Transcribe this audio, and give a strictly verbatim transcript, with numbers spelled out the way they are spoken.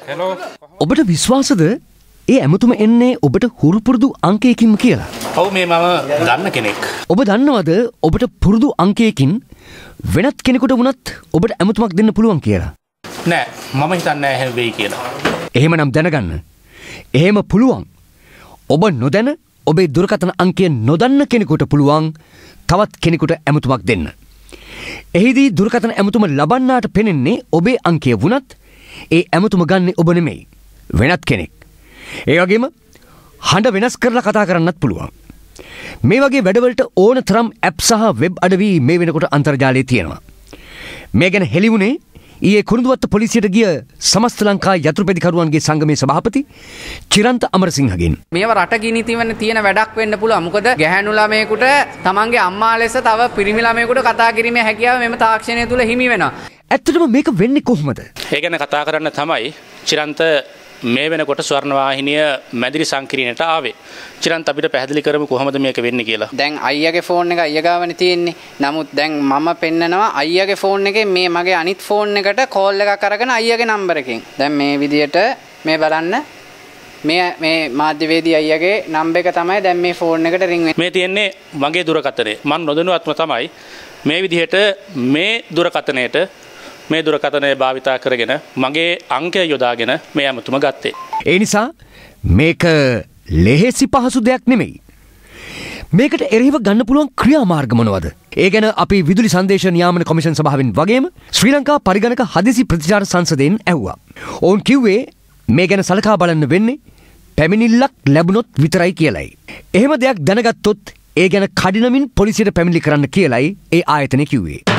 Hello. ඔබට විශ්වාසද ඒ ඇමතුම එන්නේ ඔබට හුරු පුරුදු අංකයකින් කියලා? ඔව් මේ මම දන්න කෙනෙක්. ඔබ දන්නවද ඔබට පුරුදු අංකයකින් වෙනත් කෙනෙකුට වුණත් ඔබට ඇමතුමක් දෙන්න පුළුවන් කියලා? නෑ මම හිතන්නේ නෑ එහෙම වෙයි කියලා. එහෙමනම් දැනගන්න. එහෙම පුළුවන්. ඔබ නොදැන ඔබේ දුරකථන අංකය නොදන්න කෙනෙකුට පුළුවන් තවත් කෙනෙකුට ඇමතුමක් දෙන්න. එහිදී දුරකථන ඇමතුම ලබන්නාට පෙනෙන්නේ ඔබේ අංකය වුණත් ඒ ඇමතුම ගන්නේ ඔබ නෙමෙයි. වෙනත් කෙනෙක්. ඒ වගේම හඬ වෙනස් කරලා කතා කරන්නත් පුළුවන්. මේ වගේ වැඩවලට ඕන තරම් ඇප් සහ වෙබ් අඩවි මේ වෙනකොට අන්තර්ජාලයේ තියෙනවා. මේ ගැන හෙළි වුණේ ඊයේ කුරුඳුවත්ත පොලිසියට ගිය සමස්ත ලංකා යතුරුපැදිකරුවන්ගේ සංගමේ සභාපති චිරන්ත අමරසිංහගෙන්. මේව රට ගිනි තිවන තියෙන වැඩක් වෙන්න පුළුවන්. මොකද ගැහැණු ළමයෙකුට තමන්ගේ අම්මා ලෙස තව පිරිමි ළමයෙකුට කතා කිරීමේ හැකියාව මෙම තාක්ෂණය තුල හිමි වෙනවා. ඇත්තටම මේක වෙන්නේ කොහොමද? ඒ ගැන කතා කරන්න තමයි චිරන්ත මේ වෙනකොට ස්වර්ණවාහිනිය මැදිරි සංකිරීමට ආවේ. චිරන්ත අපිට පැහැදිලි කරමු කොහොමද මේක වෙන්නේ කියලා. දැන් අයියාගේ ෆෝන් එක අයියා ගාවනේ තියෙන්නේ. නමුත් දැන් මම පෙන්නනවා අයියාගේ ෆෝන් එකේ මේ මගේ අනිත් ෆෝන් එකට කෝල් එකක් අරගෙන අයියාගේ නම්බර් එකෙන්. දැන් මේ විදියට මේ බලන්න මේ මේ මාධ්‍යවේදී අයියාගේ නම්බර් එක තමයි දැන් මේ ෆෝන් එකට රින් වෙන්නේ. මේ තියෙන්නේ මගේ දුරකථනය. මම නොදැනුවත්ම තමයි මේ විදිහට මේ දුරකථනයට මේ දුරකථනය භාවිතා කරගෙන මගේ අංකය යොදාගෙන මේ ඇමතුම ගත්තේ. ඒ නිසා මේක ලෙහෙසි පහසු දෙයක් නෙමෙයි. මේකට එරෙහිව ගන්න පුළුවන් ක්‍රියාමාර්ග මොනවද? ඒ ගැන අපි විදුලි සංදේශ නියාමන කොමිෂන් සභාවෙන් වගේම ශ්‍රී ලංකා පරිගණක හදිසි ප්‍රතිචාර සංසදයෙන් ඇහුවා. ඔවුන් කිව්වේ මේ ගැන සලකා බලන්න වෙන්නේ පැමිණිල්ලක් ලැබුණොත් විතරයි කියලයි. එහෙම දෙයක් දැනගත්තොත් ඒ ගැන කඩිනමින් පොලිසියට පැමිණිලි කරන්න කියලයි ඒ ආයතනය කිව්වේ.